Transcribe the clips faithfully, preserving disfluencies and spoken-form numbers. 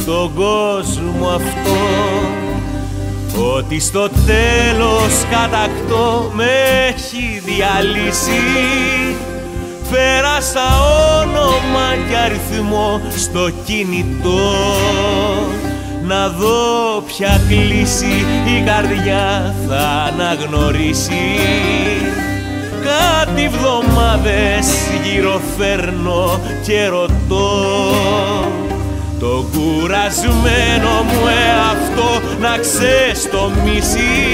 στον κόσμο αυτό, ότι στο τέλος κατακτώ με έχει διαλύσει. Πέρασα όνομα και αριθμό στο κινητό, να δω ποια κλίση η καρδιά θα αναγνωρίσει. Κάτι βδομάδες γυροφέρνω και ρωτώ το κουρασμένο μου εαυτό να ξεστομίσει,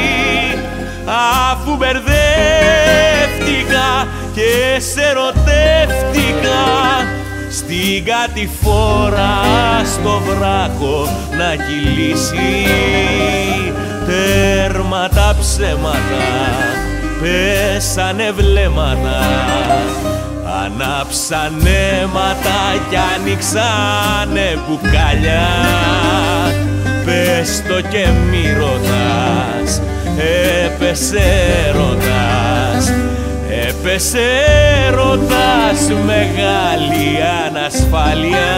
αφού μπερδεύτηκα και σε ερωτεύτηκα στην κατηφόρα στο βράχο να κυλήσει. Τέρμα τα ψέματα, πέσανε βλέμματα, ανάψανε αίματα κι άνοιξανε μπουκάλια. Πες το και μη ρωτάς, έπεσε ρωτάς, έπεσε ρωτάς, μεγάλη ανασφάλεια.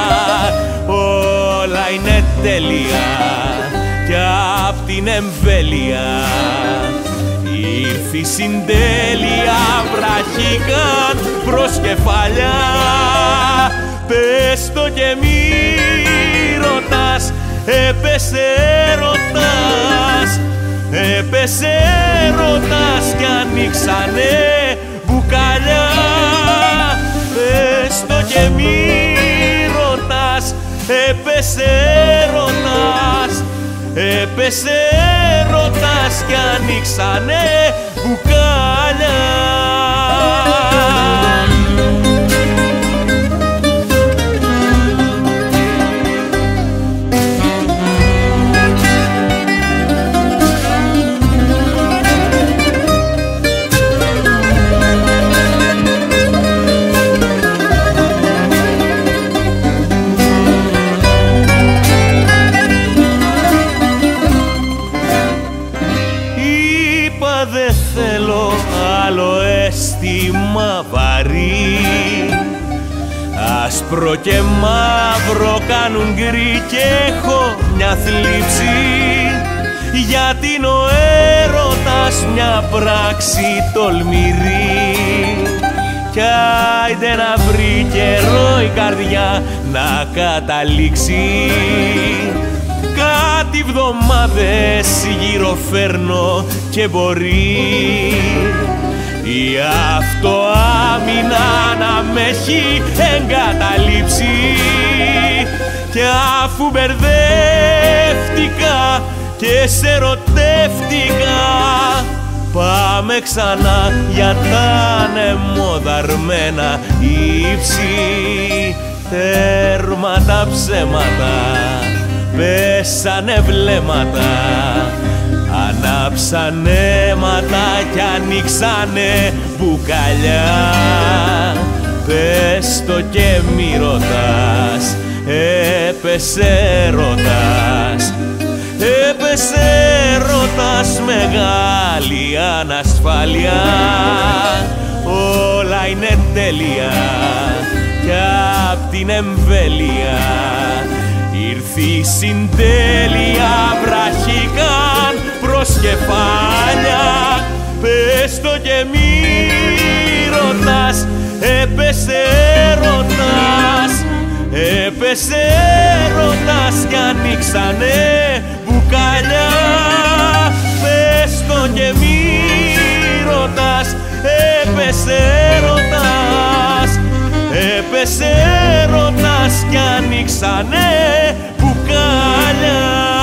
Όλα είναι τέλεια κι απ' την εμβέλεια ήρθε η συντέλεια, βραχήκαν προς κεφάλια. Πες το και μη ρωτάς, έπεσε ρωτάς, έπεσε ρωτάς κι ανοίξανε μπουκάλια. Πες το και μη ρωτάς, έπεσε ρωτάς, έπεσε ρωτάς κι ανοίξανε μπουκάλια. Δεν θέλω άλλο αίσθημα βαρύ, άσπρο και μαύρο κάνουν γκρι και έχω μια θλίψη, γιατί είναι ο έρωτας μια πράξη τολμηρή. Κι άιντε να βρει καιρό η καρδιά να καταλήξει. Κάτι βδομάδες γυροφέρνω και μπορεί η αυτοάμυνα να με έχει εγκαταλείψει. Κι αφού μπερδεύτηκα και σε ερωτεύτηκα, πάμε ξανά για τα ανεμοδαρμένα ύψη. Τέρμα τα ψέματα, πέσανε βλέμματα, ανάψανε αίματα κι ανοίξανε μπουκαλιά. Πες το και μη ρωτάς, έπεσε ρωτάς, έπεσε ρωτάς, μεγάλη ανασφάλεια. Όλα είναι τέλεια κι απ' την εμβέλεια ήρθε η συντέλεια, βραχήκαν προς κεφάλια. Πες το και μη ρωτάς, έπεσε ρωτάς, έπεσε ρωτάς κι ανοίξανε μπουκάλια. Πες το και μη ρωτάς, έπεσε ρωτάς, έπεσε ρωτάς κι ανοίξανε μπουκάλια.